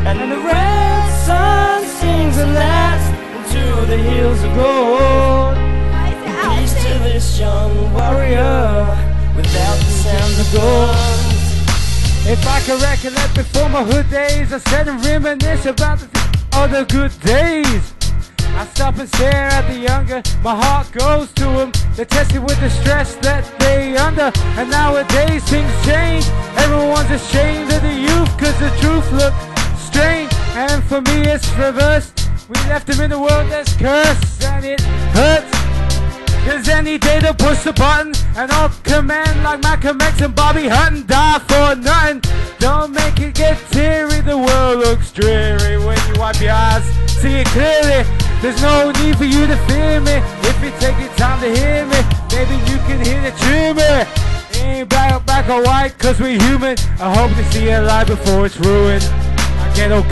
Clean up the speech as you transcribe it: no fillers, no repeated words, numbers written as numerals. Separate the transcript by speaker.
Speaker 1: And the red sun sings the last into the hills of gold. Peace to this young warrior without the sound of guns. If I can recollect before my hood days, I sit and reminisce about the other good days. I stop and stare at the younger, my heart goes to them. They're tested with the stress that they under. And nowadays things change, everyone's ashamed of the youth, cause the truth look strange. And for me it's reversed, we left them in a world that's cursed, and it hurts. Cause any day they'll push the button, and I'll command like Malcolm X and Bobby Hutton, die for nothing. Don't make it get teary, the world looks dreary when you wipe your eyes, see it clearly. There's no need for you to fear me, if you take your time to hear me, maybe you can hear the truth. It ain't black or white, cause we're human. I hope to see it live before it's ruined. I get okay.